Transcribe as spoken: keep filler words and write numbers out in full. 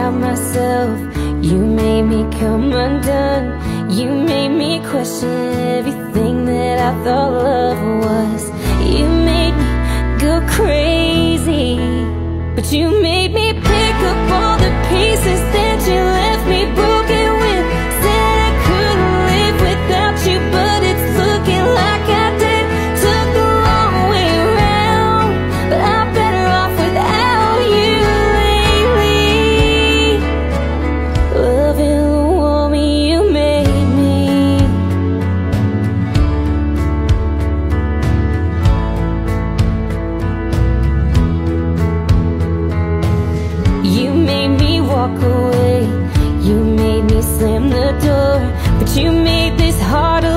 doubt myself. You made me come undone. You made me question everything that I thought love was. You made me go crazy, but you made me pick up all the pieces that you left me broken with. Said I couldn't live without you, but it's looking like I did. Took the long way around, but I'm better off without you lately. Loving the woman you made me. You made me walk away. You made me slam the door, but you made this harder